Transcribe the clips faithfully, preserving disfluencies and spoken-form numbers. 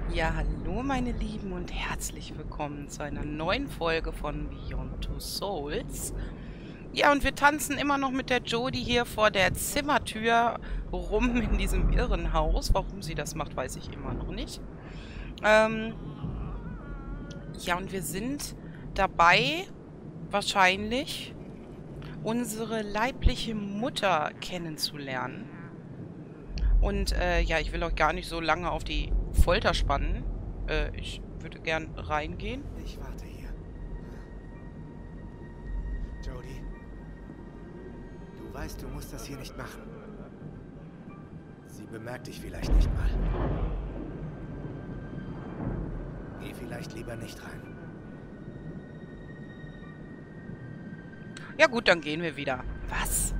Ja, hallo meine Lieben und herzlich willkommen zu einer neuen Folge von Beyond Two Souls. Ja, und wir tanzen immer noch mit der Jodie hier vor der Zimmertür rum in diesem Irrenhaus. Warum sie das macht, weiß ich immer noch nicht. Ähm, ja, und wir sind dabei, wahrscheinlich, unsere leibliche Mutter kennenzulernen. Und äh, ja, ich will euch gar nicht so lange auf die Folter spannen. Äh, ich würde gern reingehen. Ich warte hier. Jodie, du weißt, du musst das hier nicht machen. Sie bemerkt dich vielleicht nicht mal. Geh vielleicht lieber nicht rein. Ja gut, dann gehen wir wieder. Was?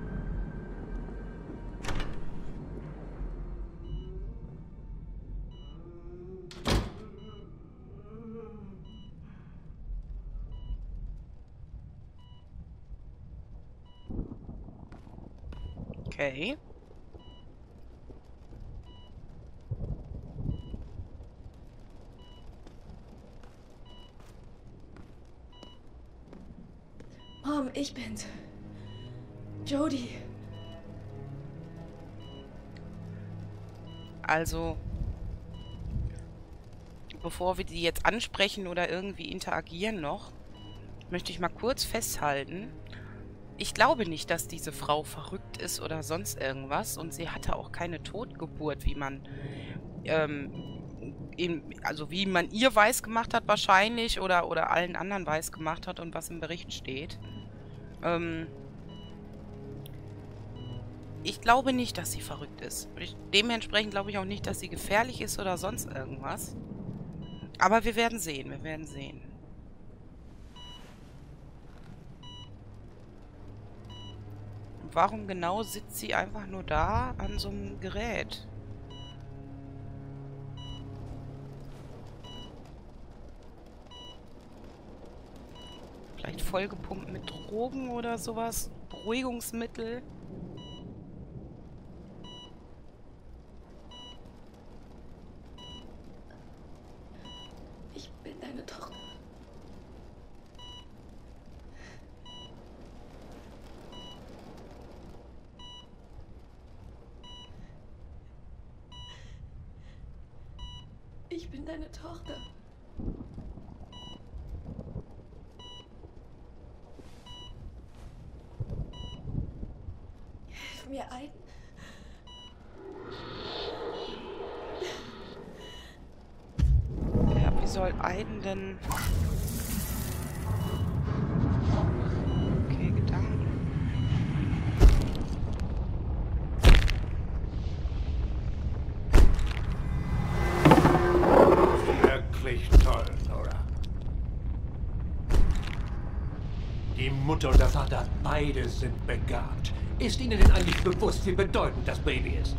Okay. Mom, ich bin's. Jodie. Also, bevor wir die jetzt ansprechen oder irgendwie interagieren noch, möchte ich mal kurz festhalten. Ich glaube nicht, dass diese Frau verrückt ist oder sonst irgendwas. Und sie hatte auch keine Totgeburt, wie man, ähm, in, also wie man ihr weiß gemacht hat wahrscheinlich oder, oder allen anderen weiß gemacht hat und was im Bericht steht. Ähm, ich glaube nicht, dass sie verrückt ist. Ich, dementsprechend glaube ich auch nicht, dass sie gefährlich ist oder sonst irgendwas. Aber wir werden sehen, wir werden sehen. Warum genau sitzt sie einfach nur da an so einem Gerät? Vielleicht vollgepumpt mit Drogen oder sowas? Beruhigungsmittel? Ich bin deine Tochter. Ich bin deine Tochter. Hilf mir ein. Ja, wie soll Aiden denn... Okay, Gedanken. Wirklich toll, Nora. Die Mutter und der Vater, beide sind begabt. Ist Ihnen denn eigentlich bewusst, wie bedeutend das Baby ist?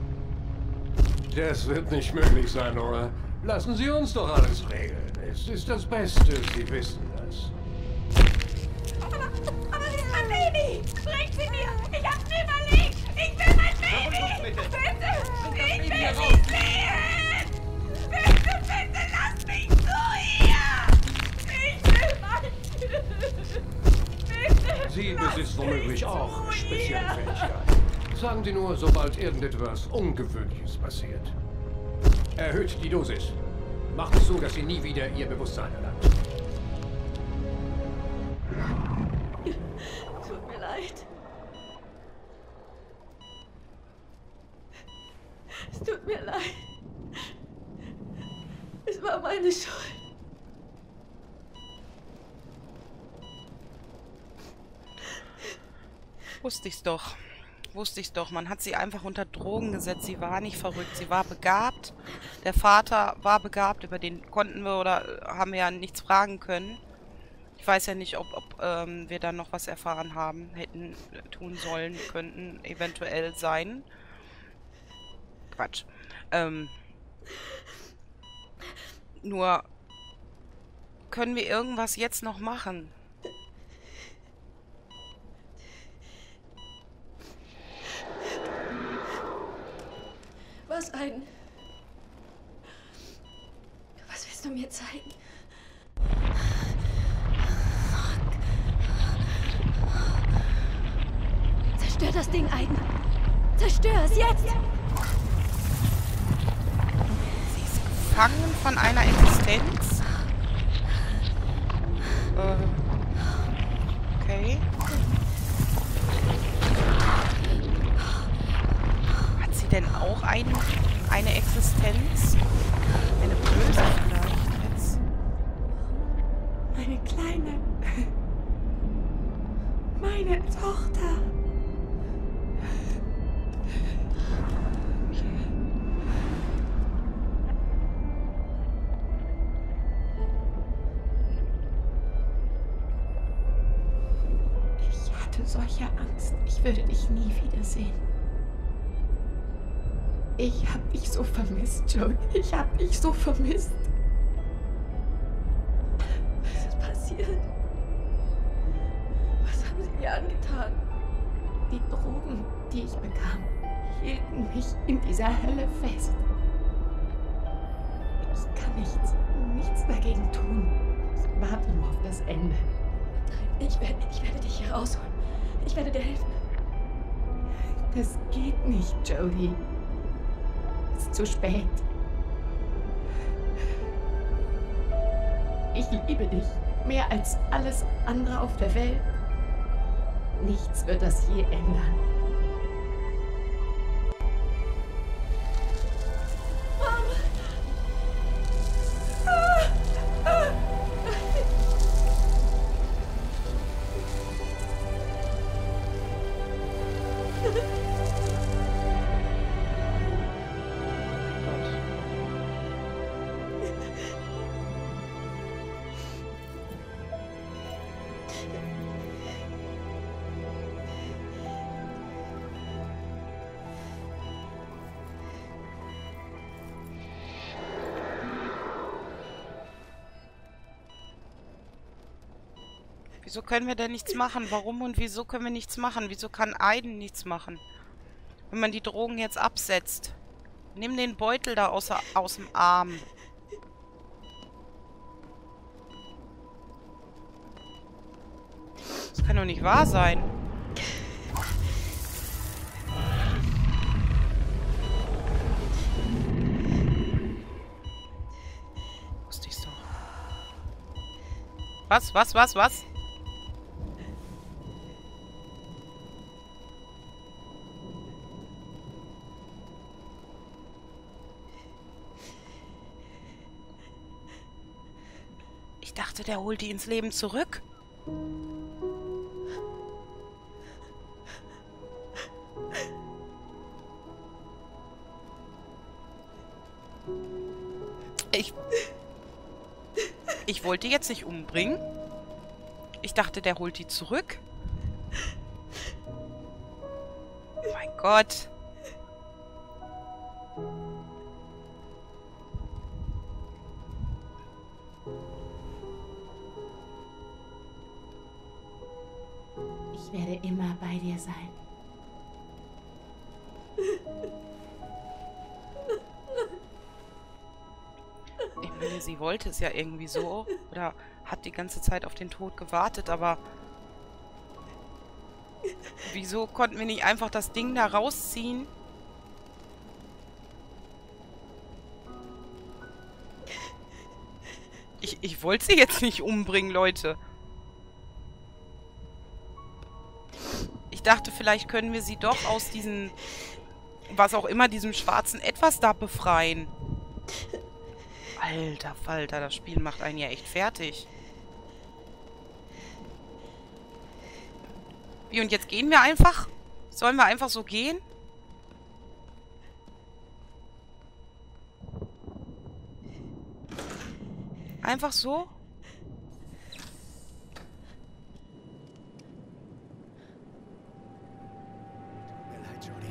Das wird nicht möglich sein, Nora. Lassen Sie uns doch alles regeln. Es ist das Beste, Sie wissen das. Aber, aber das ist mein Baby! Bring sie mir! Ich hab's mir überlegt! Ich will mein Baby! Bitte! Ich will sie sehen! Bitte, bitte, lass mich zu ihr! Ich will mein... Bitte! Sie lass besitzt mich womöglich zu auch spezielle ihr. Fähigkeiten. Sagen Sie nur, sobald irgendetwas Ungewöhnliches passiert. Erhöht die Dosis. Macht es so, dass sie nie wieder ihr Bewusstsein erlangt. Tut mir leid. Es tut mir leid. Es war meine Schuld. Wusste ich's doch. Wusste ich's doch. Man hat sie einfach unter Drogen gesetzt. Sie war nicht verrückt. Sie war begabt. Der Vater war begabt. Über den konnten wir oder haben wir ja nichts fragen können. Ich weiß ja nicht, ob, ob ähm, wir dann noch was erfahren haben. Hätten, äh, tun sollen, könnten, eventuell sein. Quatsch. Ähm, nur können wir irgendwas jetzt noch machen? Was ein... du mir zeigen? Zerstör das Ding, Aiden. Zerstör es jetzt! Sie ist gefangen von einer Existenz. Äh. Okay. Hat sie denn auch ein, eine Existenz? Eine böse vielleicht jetzt? Meine Kleine. Meine Tochter. Ich hatte solche Angst, ich würde dich nie wiedersehen. Ich hab dich so vermisst, Joey. Ich hab dich so vermisst. Was ist passiert? Was haben sie dir angetan? Die Drogen, die ich bekam, hielten mich in dieser Hölle fest. Ich kann nichts, nichts dagegen tun. Ich warte nur auf das Ende. Nein, ich werde, ich werde dich hier rausholen. Ich werde dir helfen. Das geht nicht, Jodie. Es ist zu spät. Ich liebe dich mehr als alles andere auf der Welt. Nichts wird das je ändern. Mama! Ah! Ah! Wieso können wir denn nichts machen? Warum und wieso können wir nichts machen? Wieso kann Aiden nichts machen? Wenn man die Drogen jetzt absetzt. Nimm den Beutel da aus, aus dem Arm. Das kann doch nicht wahr sein. Wusste ich's doch. Was, was, was, was? Ich dachte, der holt die ins Leben zurück. Ich... Ich wollte die jetzt nicht umbringen. Ich dachte, der holt die zurück. Oh mein Gott. Ich werde immer bei dir sein. Ich meine, sie wollte es ja irgendwie so. Oder hat die ganze Zeit auf den Tod gewartet, aber... Wieso konnten wir nicht einfach das Ding da rausziehen? Ich, ich wollte sie jetzt nicht umbringen, Leute. Ich dachte, vielleicht können wir sie doch aus diesem... Was auch immer, diesem schwarzen Etwas da befreien. Alter Falter, das Spiel macht einen ja echt fertig. Wie, und jetzt gehen wir einfach? Sollen wir einfach so gehen? Einfach so? Tut mir leid, Jodie.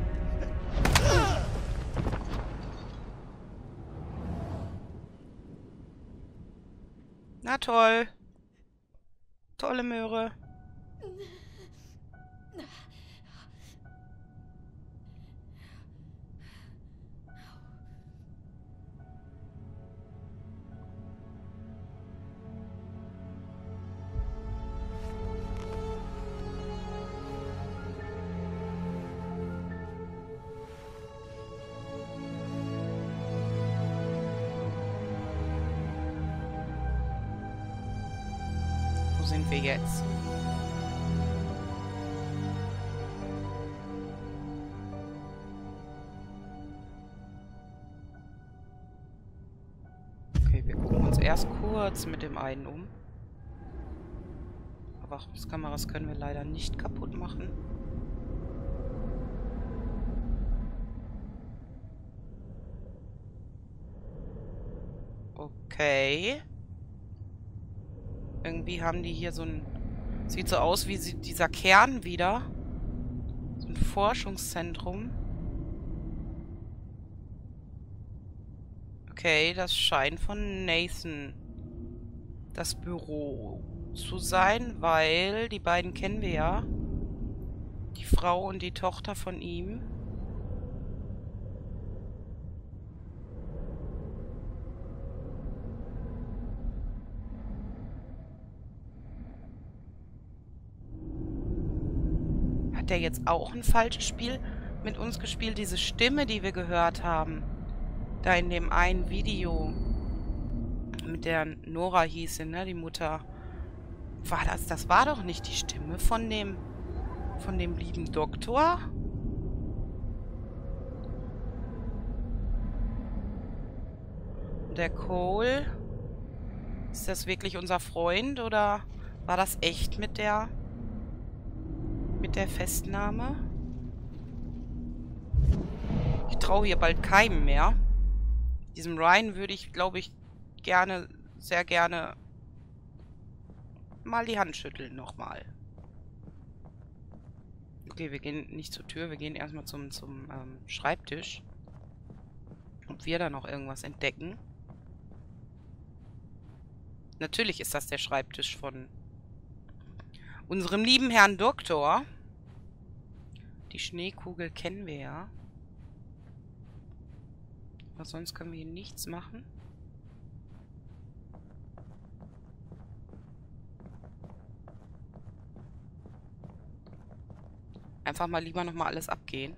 Na toll. Tolle Möhre. sind wir jetzt? Okay, wir gucken uns erst kurz mit dem einen um. Überwachungskameras können wir leider nicht kaputt machen. Okay. Irgendwie haben die hier so ein... Sieht so aus wie sie, dieser Kern wieder. So ein Forschungszentrum. Okay, das scheint von Nathan das Büro zu sein, weil die beiden kennen wir ja. Die Frau und die Tochter von ihm. Hat der jetzt auch ein falsches Spiel mit uns gespielt? Diese Stimme, die wir gehört haben. Da in dem einen Video. Mit der Nora hieß sie, ne? Die Mutter. War das? Das war doch nicht die Stimme von dem... Von dem lieben Doktor? Der Cole? Ist das wirklich unser Freund? Oder war das echt mit der... Mit der Festnahme? Ich traue hier bald keinem mehr. Diesem Ryan würde ich, glaube ich, gerne, sehr gerne mal die Hand schütteln nochmal. Okay, wir gehen nicht zur Tür, wir gehen erstmal zum, zum ähm, Schreibtisch. Ob wir da noch irgendwas entdecken. Natürlich ist das der Schreibtisch von unserem lieben Herrn Doktor. Die Schneekugel kennen wir ja. Aber sonst können wir hier nichts machen. Einfach mal lieber nochmal alles abgehen.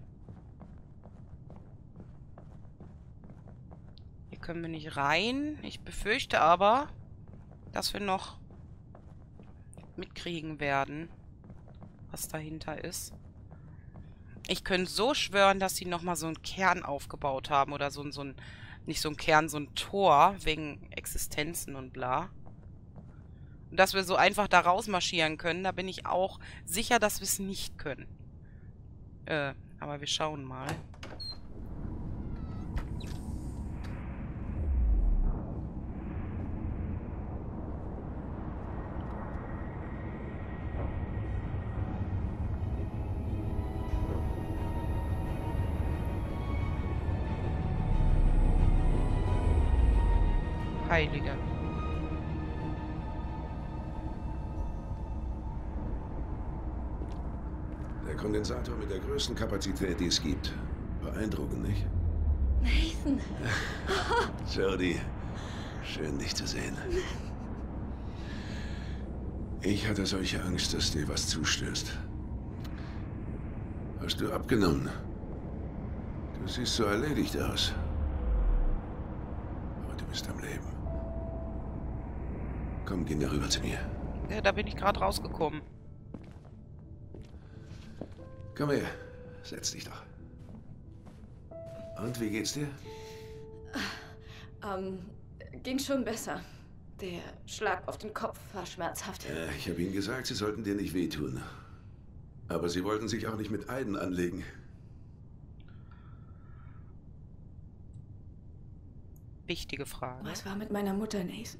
Hier können wir nicht rein. Ich befürchte aber, dass wir noch mitkriegen werden, was dahinter ist. Ich könnte so schwören, dass sie nochmal so einen Kern aufgebaut haben. Oder so, so ein, nicht so ein Kern, so ein Tor wegen Existenzen und bla. Und dass wir so einfach da rausmarschieren können, da bin ich auch sicher, dass wir es nicht können. Äh, aber wir schauen mal. Heilige. Der Kondensator mit der größten Kapazität, die es gibt. Beeindruckend, nicht? Nathan. Jodie, schön dich zu sehen. Ich hatte solche Angst, dass dir was zustößt. Hast du abgenommen? Du siehst so erledigt aus. Aber du bist am Leben. Komm, gehen wir rüber zu mir. Ja, da bin ich gerade rausgekommen. Komm her, setz dich doch. Und wie geht's dir? Ähm, ging schon besser. Der Schlag auf den Kopf war schmerzhaft. Ja, ich habe ihnen gesagt, sie sollten dir nicht wehtun. Aber sie wollten sich auch nicht mit Aiden anlegen. Wichtige Frage. Was war mit meiner Mutter, Nathan?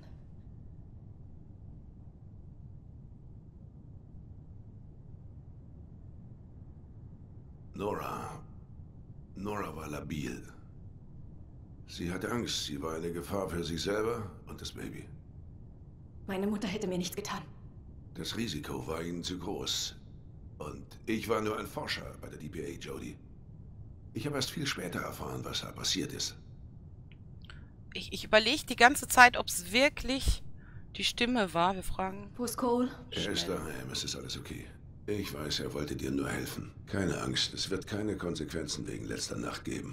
Nora. Nora war labil. Sie hatte Angst. Sie war eine Gefahr für sich selber und das Baby. Meine Mutter hätte mir nichts getan. Das Risiko war ihnen zu groß. Und ich war nur ein Forscher bei der D P A, Jodie. Ich habe erst viel später erfahren, was da passiert ist. Ich, ich überlege die ganze Zeit, ob es wirklich die Stimme war. Wir fragen... Wo ist Cole? Er ist daheim, es ist alles okay. Ich weiß, er wollte dir nur helfen. Keine Angst, es wird keine Konsequenzen wegen letzter Nacht geben.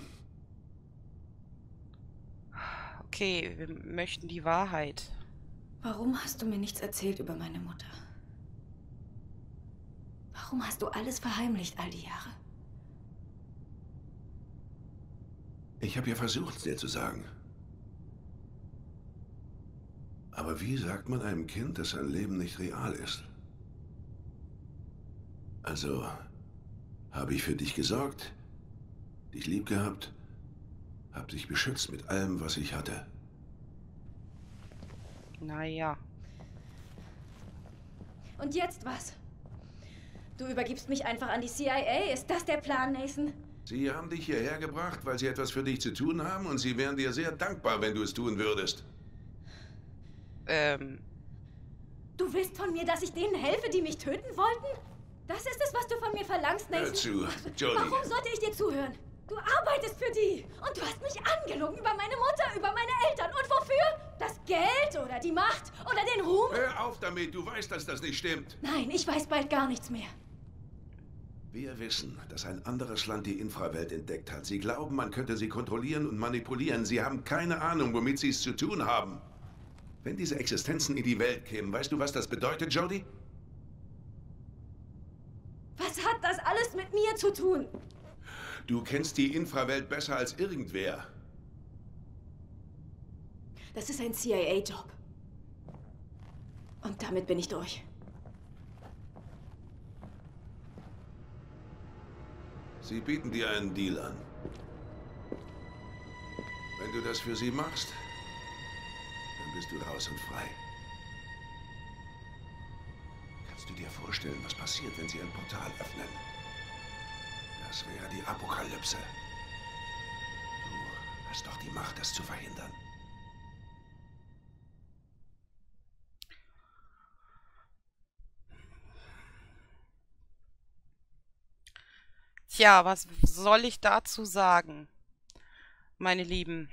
Okay, wir möchten die Wahrheit. Warum hast du mir nichts erzählt über meine Mutter? Warum hast du alles verheimlicht all die Jahre? Ich habe ja versucht, es dir zu sagen. Aber wie sagt man einem Kind, dass sein Leben nicht real ist? Also habe ich für dich gesorgt, dich lieb gehabt, hab dich beschützt mit allem, was ich hatte. Naja. Und jetzt was? Du übergibst mich einfach an die C I A? Ist das der Plan, Nathan? Sie haben dich hierher gebracht, weil sie etwas für dich zu tun haben und sie wären dir sehr dankbar, wenn du es tun würdest. Ähm. Du willst von mir, dass ich denen helfe, die mich töten wollten? Das ist es, was du von mir verlangst, Nathan? Hör zu, Jodie. Warum sollte ich dir zuhören? Du arbeitest für die und du hast mich angelogen über meine Mutter, über meine Eltern. Und wofür? Das Geld oder die Macht oder den Ruhm? Hör auf damit, du weißt, dass das nicht stimmt. Nein, ich weiß bald gar nichts mehr. Wir wissen, dass ein anderes Land die Infrawelt entdeckt hat. Sie glauben, man könnte sie kontrollieren und manipulieren. Sie haben keine Ahnung, womit sie es zu tun haben. Wenn diese Existenzen in die Welt kämen, weißt du, was das bedeutet, Jodie? Was hat das alles mit mir zu tun? Du kennst die Infrawelt besser als irgendwer. Das ist ein C I A-Job. Und damit bin ich durch. Sie bieten dir einen Deal an. Wenn du das für sie machst, dann bist du raus und frei. Kannst du dir vorstellen, was passiert, wenn sie ein Portal öffnen? Das wäre die Apokalypse. Du hast doch die Macht, das zu verhindern. Tja, was soll ich dazu sagen, meine Lieben?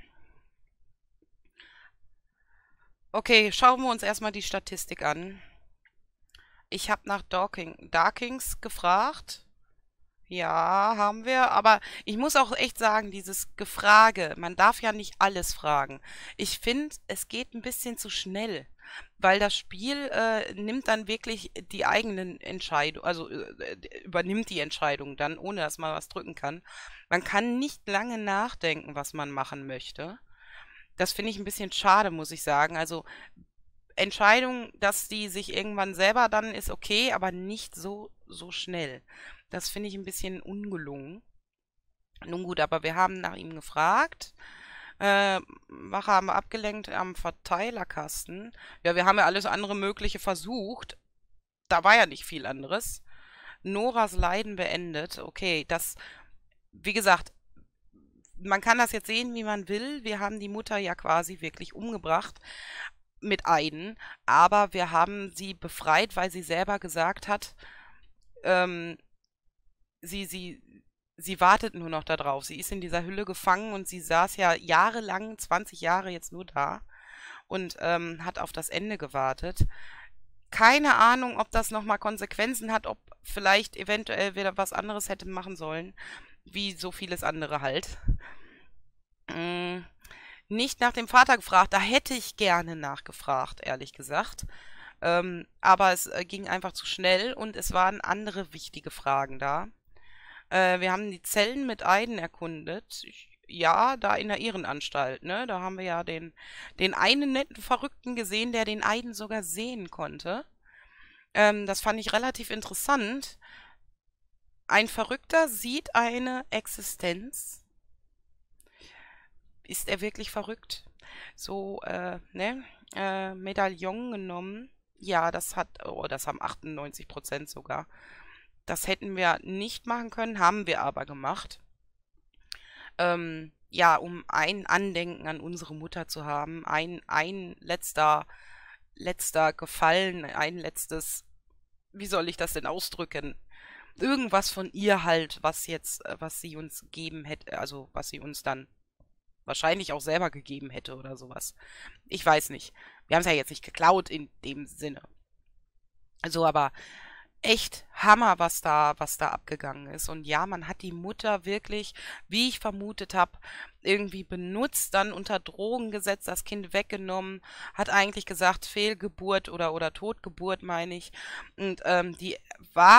Okay, schauen wir uns erstmal die Statistik an. Ich habe nach Darking, Darkings gefragt. Ja, haben wir, aber ich muss auch echt sagen, dieses Gefrage, man darf ja nicht alles fragen. Ich finde, es geht ein bisschen zu schnell, weil das Spiel äh, nimmt dann wirklich die eigenen Entscheidungen, also äh, übernimmt die Entscheidung dann, ohne dass man was drücken kann. Man kann nicht lange nachdenken, was man machen möchte. Das finde ich ein bisschen schade, muss ich sagen. Also Entscheidung, dass die sich irgendwann selber dann ist okay, aber nicht so, so schnell. Das finde ich ein bisschen ungelungen. Nun gut, aber wir haben nach ihm gefragt. Äh, Wache haben wir abgelenkt am Verteilerkasten. Ja, wir haben ja alles andere Mögliche versucht. Da war ja nicht viel anderes. Noras Leiden beendet. Okay, das, wie gesagt, man kann das jetzt sehen, wie man will. Wir haben die Mutter ja quasi wirklich umgebracht mit Aiden. Aber wir haben sie befreit, weil sie selber gesagt hat, ähm, Sie, sie, sie wartet nur noch darauf. Sie ist in dieser Hülle gefangen und sie saß ja jahrelang, zwanzig Jahre jetzt nur da und ähm, hat auf das Ende gewartet. Keine Ahnung, ob das nochmal Konsequenzen hat, ob vielleicht eventuell wieder was anderes hätte machen sollen, wie so vieles andere halt. Mm, nicht nach dem Vater gefragt, da hätte ich gerne nachgefragt, ehrlich gesagt. Ähm, aber es äh, ging einfach zu schnell und es waren andere wichtige Fragen da. Äh, wir haben die Zellen mit Aiden erkundet. Ich, ja, da in der Irrenanstalt, ne? Da haben wir ja den, den einen netten Verrückten gesehen, der den Aiden sogar sehen konnte. Ähm, das fand ich relativ interessant. Ein Verrückter sieht eine Existenz. Ist er wirklich verrückt? So, äh, ne? Äh, Medaillon genommen. Ja, das hat, oh, das haben achtundneunzig Prozent sogar. Das hätten wir nicht machen können, haben wir aber gemacht. Ähm, ja, um ein Andenken an unsere Mutter zu haben. Ein, ein letzter, letzter Gefallen, ein letztes, wie soll ich das denn ausdrücken? Irgendwas von ihr halt, was jetzt, was sie uns geben hätte, also was sie uns dann wahrscheinlich auch selber gegeben hätte oder sowas. Ich weiß nicht. Wir haben es ja jetzt nicht geklaut in dem Sinne. Also, aber echt Hammer, was da, was da abgegangen ist. Und ja, man hat die Mutter wirklich, wie ich vermutet habe, irgendwie benutzt, dann unter Drogen gesetzt, das Kind weggenommen, hat eigentlich gesagt, Fehlgeburt oder, oder Totgeburt, meine ich. Und ähm, die wahren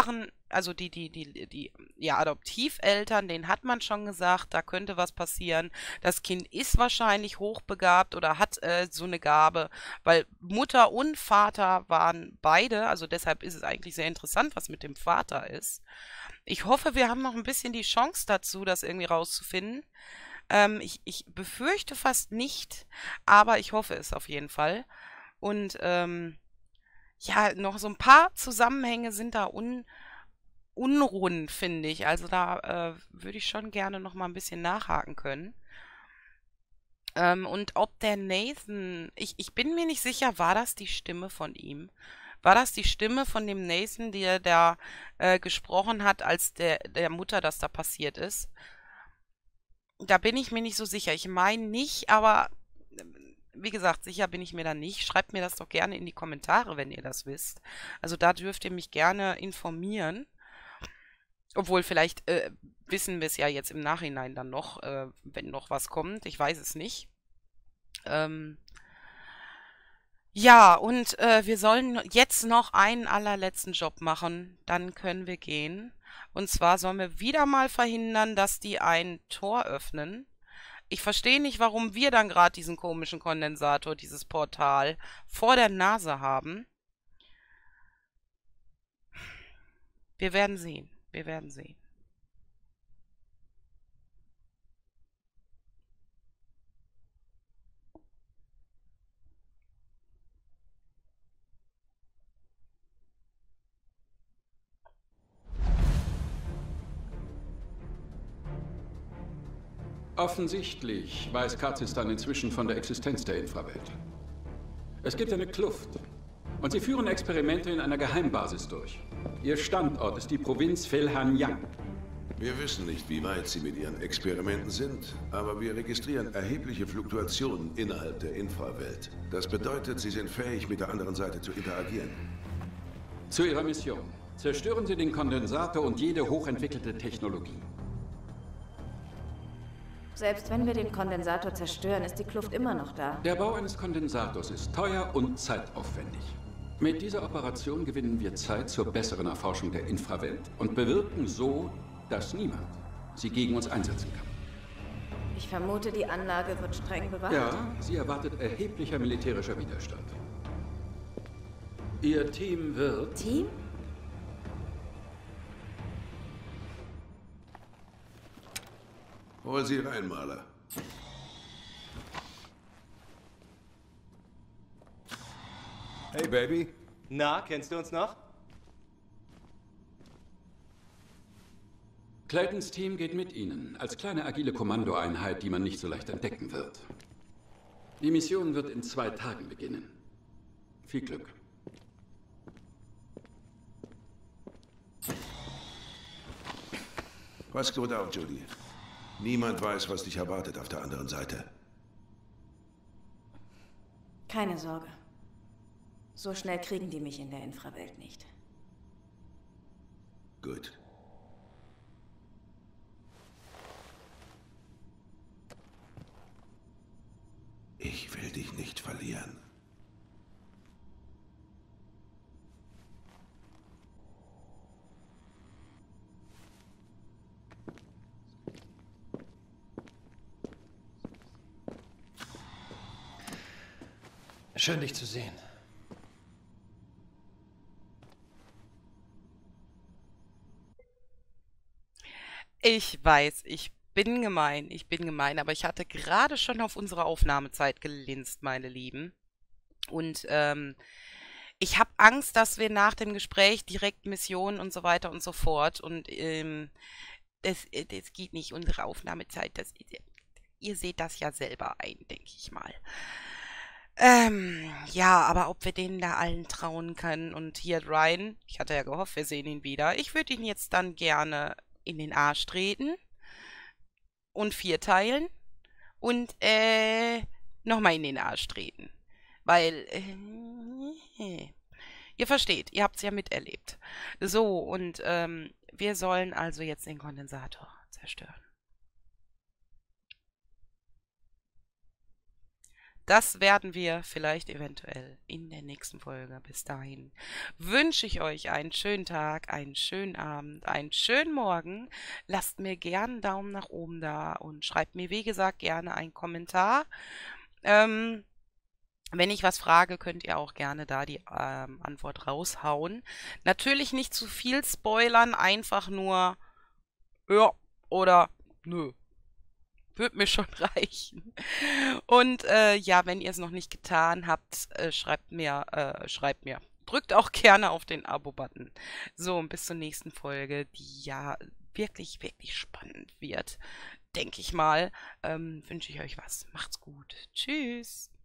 also die, die, die, die, ja, Adoptiveltern, denen hat man schon gesagt, da könnte was passieren. Das Kind ist wahrscheinlich hochbegabt oder hat äh, so eine Gabe, weil Mutter und Vater waren beide, also deshalb ist es eigentlich sehr interessant, was mit dem Vater ist. Ich hoffe, wir haben noch ein bisschen die Chance dazu, das irgendwie rauszufinden. Ähm, ich, ich befürchte fast nicht, aber ich hoffe es auf jeden Fall. Und, ähm, ja, noch so ein paar Zusammenhänge sind da un unrund, finde ich. Also da äh, würde ich schon gerne noch mal ein bisschen nachhaken können. Ähm, und ob der Nathan, ich, ich bin mir nicht sicher, war das die Stimme von ihm? War das die Stimme von dem Nathan, der da äh, gesprochen hat, als der, der Mutter das da passiert ist? Da bin ich mir nicht so sicher. Ich meine nicht, aber wie gesagt, sicher bin ich mir da nicht. Schreibt mir das doch gerne in die Kommentare, wenn ihr das wisst. Also da dürft ihr mich gerne informieren. Obwohl, vielleicht äh, wissen wir es ja jetzt im Nachhinein dann noch, äh, wenn noch was kommt. Ich weiß es nicht. Ähm ja, und äh, wir sollen jetzt noch einen allerletzten Job machen. Dann können wir gehen. Und zwar sollen wir wieder mal verhindern, dass die ein Tor öffnen. Ich verstehe nicht, warum wir dann gerade diesen komischen Kondensator, dieses Portal, vor der Nase haben. Wir werden sehen. Wir werden sehen. Offensichtlich weiß Kazistan inzwischen von der Existenz der Infrawelt. Es gibt eine Kluft. Und sie führen Experimente in einer Geheimbasis durch. Ihr Standort ist die Provinz Felhangyang. Wir wissen nicht, wie weit sie mit ihren Experimenten sind, aber wir registrieren erhebliche Fluktuationen innerhalb der Infrawelt. Das bedeutet, sie sind fähig, mit der anderen Seite zu interagieren. Zu ihrer Mission. Zerstören Sie den Kondensator und jede hochentwickelte Technologie. Selbst wenn wir den Kondensator zerstören, ist die Kluft immer noch da. Der Bau eines Kondensators ist teuer und zeitaufwendig. Mit dieser Operation gewinnen wir Zeit zur besseren Erforschung der Infrawelt und bewirken so, dass niemand sie gegen uns einsetzen kann. Ich vermute, die Anlage wird streng bewacht. Ja, sie erwartet erheblicher militärischer Widerstand. Ihr Team wird... Team? Hol sie rein, Maler. Hey, Baby. Na, kennst du uns noch? Claytons Team geht mit Ihnen, als kleine agile Kommandoeinheit, die man nicht so leicht entdecken wird. Die Mission wird in zwei Tagen beginnen. Viel Glück. Pass gut auf, Judy. Niemand weiß, was dich erwartet auf der anderen Seite. Keine Sorge. So schnell kriegen die mich in der Infrawelt nicht. Gut. Ich will dich nicht verlieren. Schön, dich zu sehen. Ich weiß, ich bin gemein, ich bin gemein, aber ich hatte gerade schon auf unsere Aufnahmezeit gelinst, meine Lieben. Und ähm, ich habe Angst, dass wir nach dem Gespräch direkt Missionen und so weiter und so fort. Und ähm, das, das geht nicht, unsere Aufnahmezeit. Das, ihr seht das ja selber ein, denke ich mal. Ähm, ja, aber ob wir denen da allen trauen können. Und hier Ryan, ich hatte ja gehofft, wir sehen ihn wieder. Ich würde ihn jetzt dann gerne in den Arsch treten und vierteilen und äh, nochmal in den Arsch treten. Weil, äh, ihr versteht, ihr habt es ja miterlebt. So, und ähm, wir sollen also jetzt den Kondensator zerstören. das werden wir vielleicht eventuell in der nächsten Folge. Bis dahin wünsche ich euch einen schönen Tag, einen schönen Abend, einen schönen Morgen. Lasst mir gerne einen Daumen nach oben da und schreibt mir, wie gesagt, gerne einen Kommentar. Ähm, wenn ich was frage, könnt ihr auch gerne da die ähm, Antwort raushauen. Natürlich nicht zu viel spoilern, einfach nur ja oder nö. Wird mir schon reichen. Und äh, ja, wenn ihr es noch nicht getan habt, äh, schreibt mir, äh, schreibt mir. Drückt auch gerne auf den Abo-Button. So, und bis zur nächsten Folge, die ja wirklich, wirklich spannend wird, denke ich mal, ähm, wünsche ich euch was. Macht's gut. Tschüss.